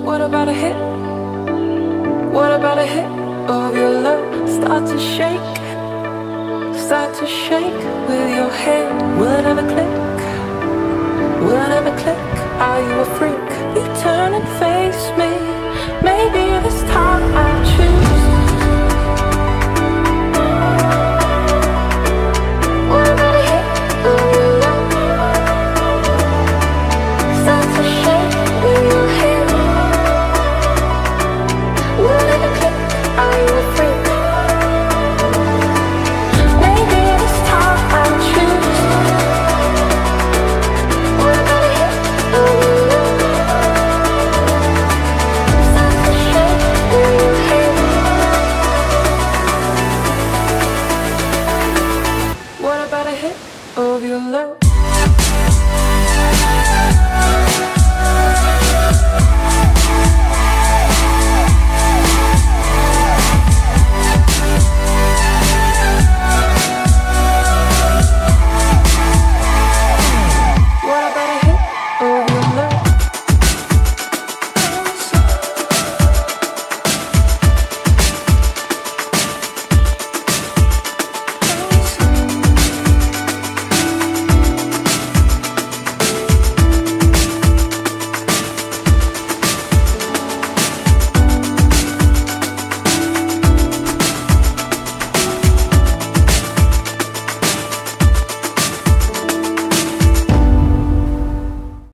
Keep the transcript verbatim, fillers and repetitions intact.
What about a hit? What about a hit of your love? Start to shake, start to shake with your hand. Will it ever click? Will it ever click? Are you a freak? You turn and face me. Maybe this time